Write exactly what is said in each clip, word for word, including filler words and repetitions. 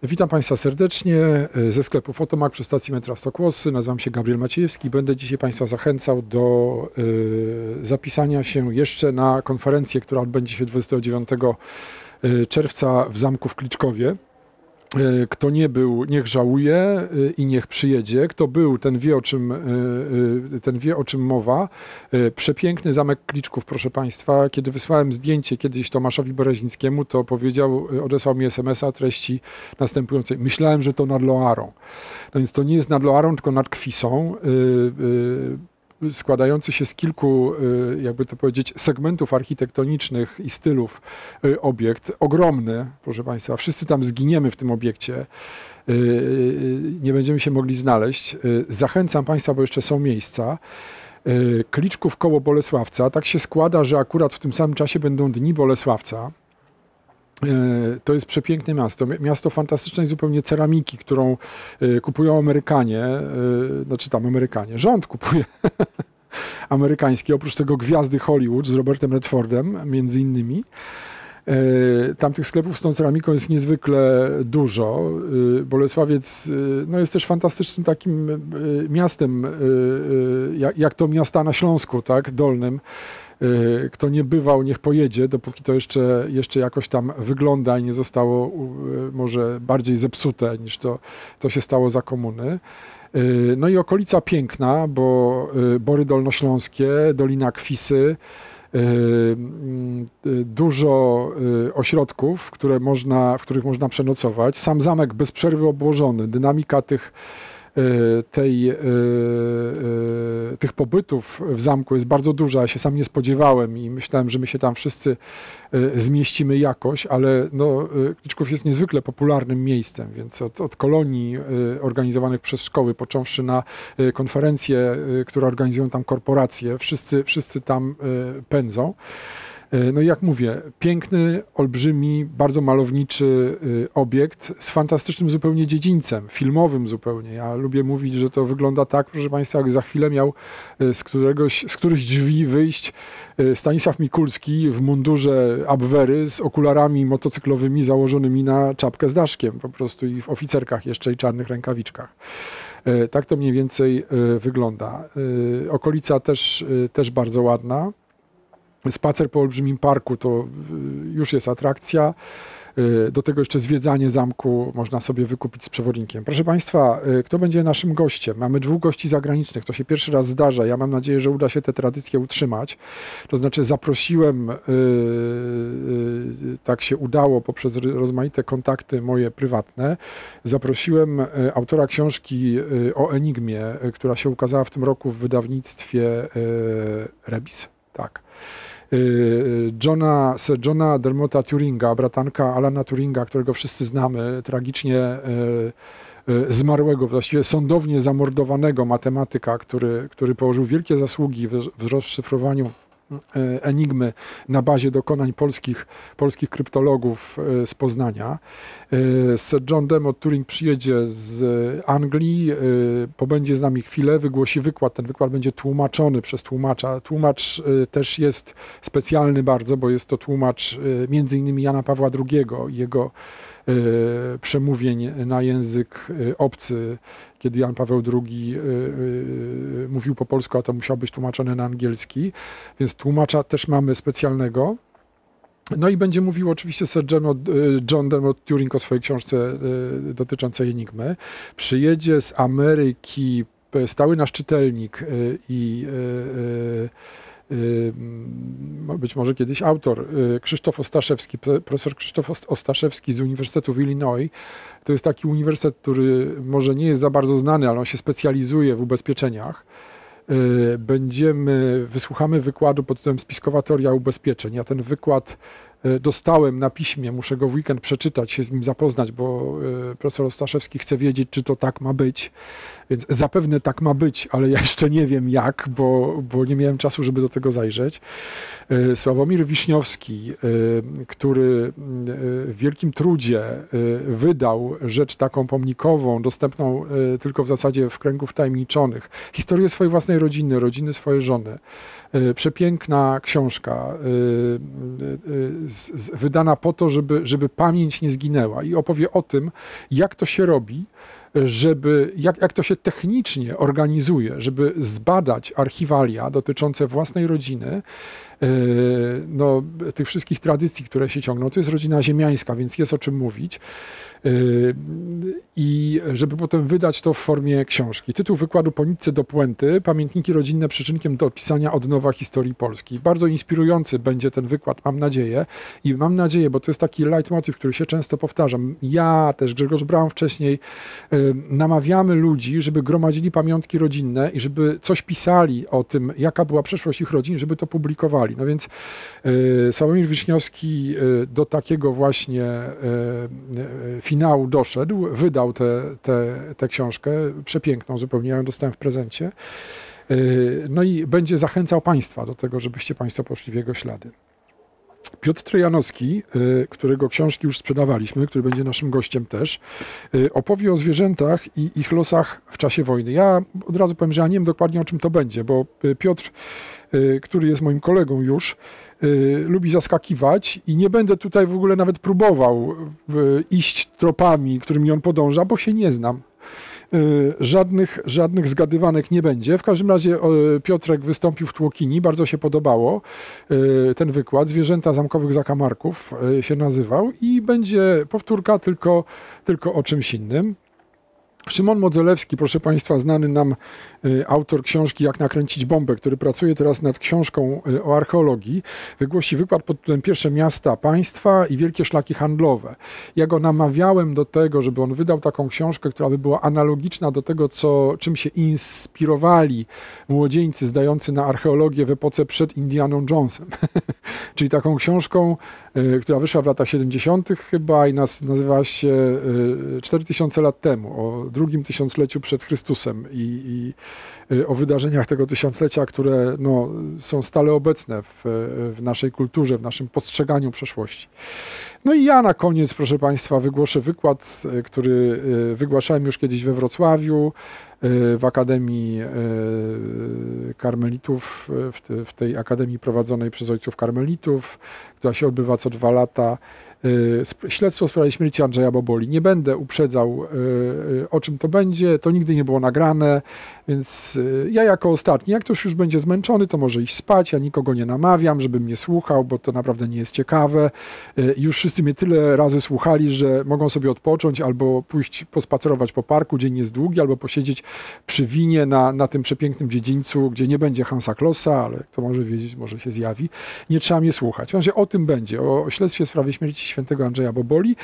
Witam Państwa serdecznie ze sklepu Fotomak przy stacji metra Stokłosy. Nazywam się Gabriel Maciejewski. Będę dzisiaj Państwa zachęcał do y, zapisania się jeszcze na konferencję, która odbędzie się dwudziestego dziewiątego czerwca w Zamku w Kliczkowie. Kto nie był, niech żałuje i niech przyjedzie. Kto był, ten wie, o czym, ten wie, o czym mowa. Przepiękny Zamek Kliczków, proszę Państwa. Kiedy wysłałem zdjęcie kiedyś Tomaszowi Berezińskiemu, to powiedział, odesłał mi es em es a treści następującej. Myślałem, że to nad Loarą. No więc to nie jest nad Loarą, tylko nad Kwisą. Składający się z kilku, jakby to powiedzieć, segmentów architektonicznych i stylów obiekt. Ogromny, proszę Państwa. Wszyscy tam zginiemy w tym obiekcie. Nie będziemy się mogli znaleźć. Zachęcam Państwa, bo jeszcze są miejsca. Kliczków koło Bolesławca. Tak się składa, że akurat w tym samym czasie będą Dni Bolesławca. To jest przepiękne miasto, miasto fantastycznej zupełnie ceramiki, którą kupują Amerykanie, znaczy tam Amerykanie, rząd kupuje amerykański, oprócz tego gwiazdy Hollywood z Robertem Redfordem między innymi. Tam tych sklepów z tą ceramiką jest niezwykle dużo. Bolesławiec no, jest też fantastycznym takim miastem, jak to miasta na Śląsku, tak, Dolnym. Kto nie bywał, niech pojedzie, dopóki to jeszcze, jeszcze jakoś tam wygląda i nie zostało może bardziej zepsute niż to, to się stało za komuny. No i okolica piękna, bo Bory Dolnośląskie, Dolina Kwisy, dużo ośrodków, które można, w których można przenocować. Sam zamek bez przerwy obłożony, dynamika tych Tej, tych pobytów w zamku jest bardzo duża. Ja się sam nie spodziewałem i myślałem, że my się tam wszyscy zmieścimy jakoś, ale no, Kliczków jest niezwykle popularnym miejscem, więc od, od kolonii organizowanych przez szkoły, począwszy na konferencje, które organizują tam korporacje, wszyscy, wszyscy tam pędzą. No i jak mówię, piękny, olbrzymi, bardzo malowniczy obiekt z fantastycznym zupełnie dziedzińcem, filmowym zupełnie. Ja lubię mówić, że to wygląda tak, proszę Państwa, jak za chwilę miał z, któregoś, z którychś drzwi wyjść Stanisław Mikulski w mundurze Abwehry z okularami motocyklowymi założonymi na czapkę z daszkiem po prostu i w oficerkach jeszcze i czarnych rękawiczkach. Tak to mniej więcej wygląda. Okolica też, też bardzo ładna. Spacer po olbrzymim parku to już jest atrakcja. Do tego jeszcze zwiedzanie zamku można sobie wykupić z przewodnikiem. Proszę Państwa, kto będzie naszym gościem? Mamy dwóch gości zagranicznych, to się pierwszy raz zdarza. Ja mam nadzieję, że uda się tę tradycję utrzymać. To znaczy zaprosiłem, tak się udało poprzez rozmaite kontakty moje prywatne, zaprosiłem autora książki o Enigmie, która się ukazała w tym roku w wydawnictwie Rebis. Tak. Johna, Sir Johna Dermota Turinga, bratanka Alana Turinga, którego wszyscy znamy, tragicznie zmarłego, właściwie sądownie zamordowanego matematyka, który, który położył wielkie zasługi w, w rozszyfrowaniu Enigmy na bazie dokonań polskich, polskich kryptologów z Poznania. Sir John Dermot Turing przyjedzie z Anglii, pobędzie z nami chwilę, wygłosi wykład. Ten wykład będzie tłumaczony przez tłumacza. Tłumacz też jest specjalny bardzo, bo jest to tłumacz między innymi Jana Pawła drugiego i jego przemówień na język obcy, kiedy Jan Paweł drugi mówił po polsku, a to musiał być tłumaczone na angielski, więc tłumacza też mamy specjalnego. No i będzie mówił oczywiście Sir John Dermot Turing o swojej książce dotyczącej Enigmy. Przyjedzie z Ameryki stały nasz czytelnik i być może kiedyś autor, Krzysztof Ostaszewski, profesor Krzysztof Ostaszewski z Uniwersytetu w Illinois. To jest taki uniwersytet, który może nie jest za bardzo znany, ale on się specjalizuje w ubezpieczeniach. Będziemy, wysłuchamy wykładu pod tytułem Spiskowa teoria ubezpieczeń. Ja ten wykład dostałem na piśmie, muszę go w weekend przeczytać, się z nim zapoznać, bo profesor Ostaszewski chce wiedzieć, czy to tak ma być. Więc zapewne tak ma być, ale ja jeszcze nie wiem jak, bo, bo nie miałem czasu, żeby do tego zajrzeć. Sławomir Wiśniowski, który w wielkim trudzie wydał rzecz taką pomnikową, dostępną tylko w zasadzie w kręgu wtajemniczonych, historię swojej własnej rodziny, rodziny swojej żony, Przepiękna książka, wydana po to, żeby, żeby pamięć nie zginęła i opowie o tym, jak to się robi, żeby, jak, jak to się technicznie organizuje, żeby zbadać archiwalia dotyczące własnej rodziny, no, tych wszystkich tradycji, które się ciągną. To jest rodzina ziemiańska, więc jest o czym mówić. I żeby potem wydać to w formie książki. Tytuł wykładu: Po nitce do puenty. Pamiętniki rodzinne przyczynkiem do opisania od nowa historii Polski. Bardzo inspirujący będzie ten wykład, mam nadzieję. I mam nadzieję, bo to jest taki leitmotiv, który się często powtarza. Ja też, Grzegorz Braun wcześniej, namawiamy ludzi, żeby gromadzili pamiątki rodzinne i żeby coś pisali o tym, jaka była przeszłość ich rodzin, żeby to publikowali. No więc Sławomir Wiśniowski do takiego właśnie finału doszedł, wydał tę książkę, przepiękną zupełnie, ja ją dostałem w prezencie. No i będzie zachęcał Państwa do tego, żebyście Państwo poszli w jego ślady. Piotr Trojanowski, którego książki już sprzedawaliśmy, który będzie naszym gościem też, opowie o zwierzętach i ich losach w czasie wojny. Ja od razu powiem, że ja nie wiem dokładnie, o czym to będzie, bo Piotr, który jest moim kolegą już, lubi zaskakiwać i nie będę tutaj w ogóle nawet próbował iść tropami, którymi on podąża, bo się nie znam. Żadnych, żadnych zgadywanek nie będzie. W każdym razie Piotrek wystąpił w Tłokini, bardzo się podobało ten wykład. Zwierzęta zamkowych zakamarków się nazywał i będzie powtórka tylko, tylko o czymś innym. Szymon Modzelewski, proszę Państwa, znany nam autor książki Jak nakręcić bombę, który pracuje teraz nad książką o archeologii, wygłosi wykład pod tytułem Pierwsze miasta państwa i wielkie szlaki handlowe. Ja go namawiałem do tego, żeby on wydał taką książkę, która by była analogiczna do tego, co, czym się inspirowali młodzieńcy zdający na archeologię w epoce przed Indianą Jonesem. Czyli taką książką, która wyszła w latach siedemdziesiątych chyba i nas, nazywała się cztery tysiące lat temu, o drugim tysiącleciu przed Chrystusem i, i o wydarzeniach tego tysiąclecia, które no, są stale obecne w, w naszej kulturze, w naszym postrzeganiu przeszłości. No i ja na koniec, proszę Państwa, wygłoszę wykład, który wygłaszałem już kiedyś we Wrocławiu, w Akademii Karmelitów, w tej akademii prowadzonej przez ojców karmelitów, która się odbywa co dwa lata. Śledztwo w sprawie śmierci Andrzeja Boboli. Nie będę uprzedzał, o czym to będzie, to nigdy nie było nagrane, więc ja jako ostatni, jak ktoś już będzie zmęczony, to może iść spać, ja nikogo nie namawiam, żeby mnie słuchał, bo to naprawdę nie jest ciekawe. Już wszyscy mnie tyle razy słuchali, że mogą sobie odpocząć albo pójść pospacerować po parku, dzień jest długi, albo posiedzieć przy winie na, na tym przepięknym dziedzińcu, gdzie nie będzie Hansa Klossa, ale kto może wiedzieć, może się zjawi. Nie trzeba mnie słuchać. Znaczy, o tym będzie, o, o śledztwie w sprawie śmierci świętego Andrzeja Boboli.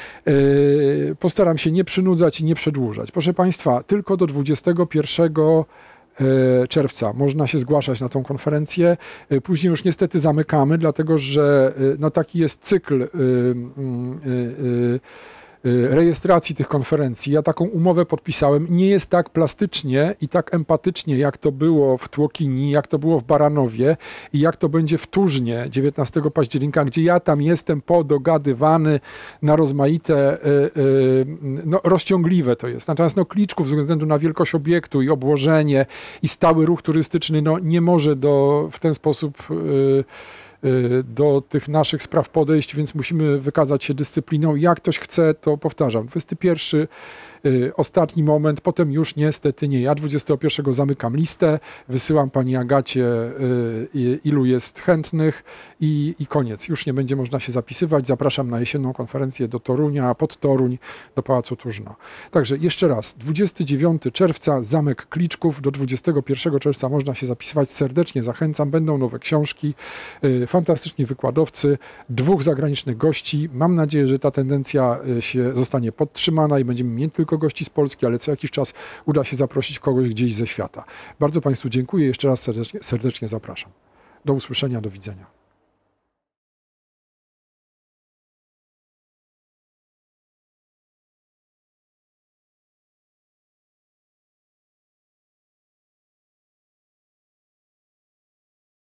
Yy, postaram się nie przynudzać i nie przedłużać. Proszę Państwa, tylko do dwudziestego pierwszego czerwca można się zgłaszać na tą konferencję. Później już niestety zamykamy, dlatego że no, taki jest cykl yy, yy, yy, rejestracji tych konferencji. Ja taką umowę podpisałem. Nie jest tak plastycznie i tak empatycznie, jak to było w Tłokini, jak to było w Baranowie i jak to będzie w Turznie dziewiętnastego października, gdzie ja tam jestem podogadywany na rozmaite, no rozciągliwe to jest. Natomiast no Kliczków ze względu na wielkość obiektu i obłożenie i stały ruch turystyczny no nie może do, w ten sposób do tych naszych spraw podejść, więc musimy wykazać się dyscypliną. Jak ktoś chce, to powtarzam, dwudziesty pierwszy ostatni moment, potem już niestety nie. Ja dwudziestego pierwszego zamykam listę, wysyłam pani Agacie, ilu jest chętnych i, i koniec. Już nie będzie można się zapisywać. Zapraszam na jesienną konferencję do Torunia, pod Toruń, do Pałacu Turzno. Także jeszcze raz, dwudziestego dziewiątego czerwca, Zamek Kliczków, do dwudziestego pierwszego czerwca można się zapisywać. Serdecznie zachęcam. Będą nowe książki, fantastyczni wykładowcy, dwóch zagranicznych gości. Mam nadzieję, że ta tendencja się zostanie podtrzymana i będziemy mieć tylko gości z Polski, ale co jakiś czas uda się zaprosić kogoś gdzieś ze świata. Bardzo Państwu dziękuję. Jeszcze raz serdecznie, serdecznie zapraszam. Do usłyszenia, do widzenia.